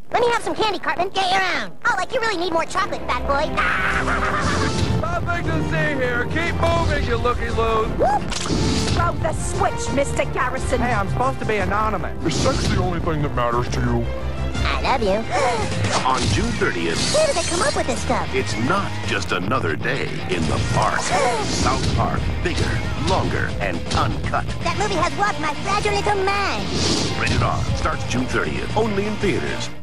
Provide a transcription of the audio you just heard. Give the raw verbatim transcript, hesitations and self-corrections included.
Let me have some candy, Cartman. Get around. Oh, like you really need more chocolate, fat boy. Nothing to see here. Keep moving, you looky-loos. Throw the switch, Mister Garrison. Hey, I'm supposed to be anonymous. Is sex the only thing that matters to you? I love you. On June thirtieth, Where did they come up with this stuff? it's not just another day in the park. South Park, bigger, longer, and uncut. That movie has walked my fragile little mind. Rated R starts June thirtieth, only in theaters.